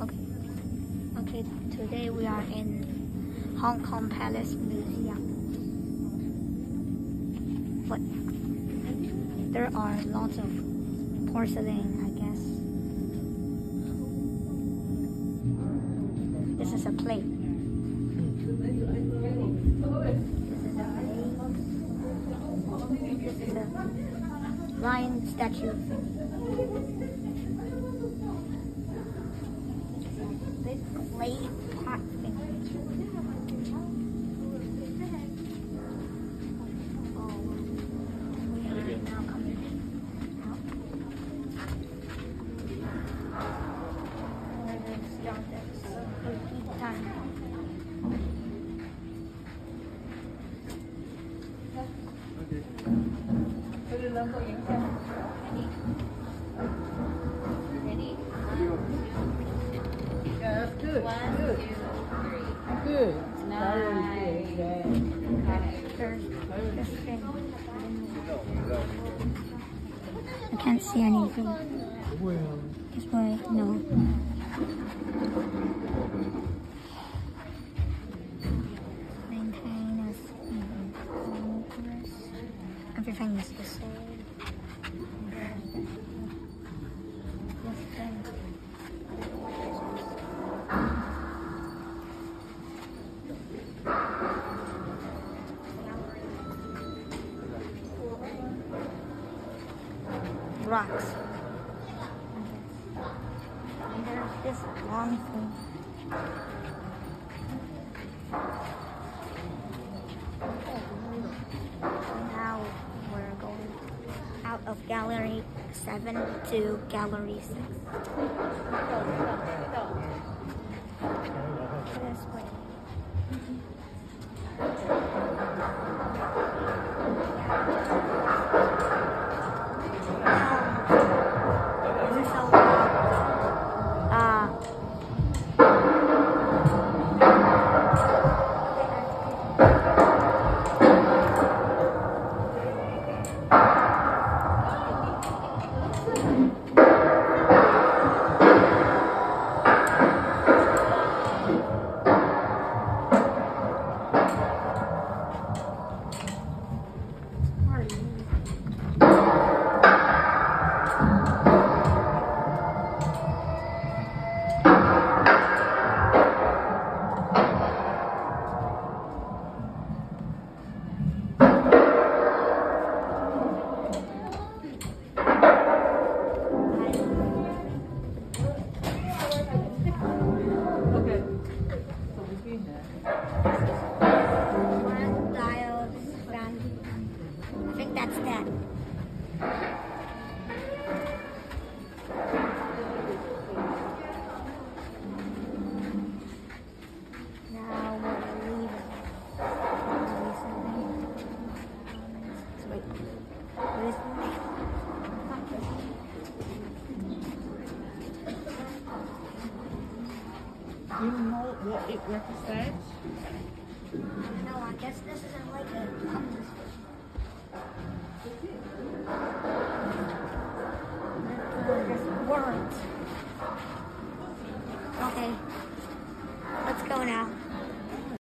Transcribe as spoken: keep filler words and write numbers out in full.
Okay. Okay, today we are in Hong Kong Palace Museum. But there are lots of porcelain, I guess. This is a plate. This is a lion statue. This plate pot thing. Oh, we are now coming out. We're going to start at repeat time. Ready? Ready? Yeah, that's good. One, good. two, three. Good. Nice. Very There's this thing. I can't see anything. This way, no. Maintain as progress. Everything is the same. This thing. Rocks. And there's this long thing. Now we're going out of gallery seven to gallery six. This way. That's that. Now we're leaving. Wait. What is Do you know what it represents? No, I guess this is like a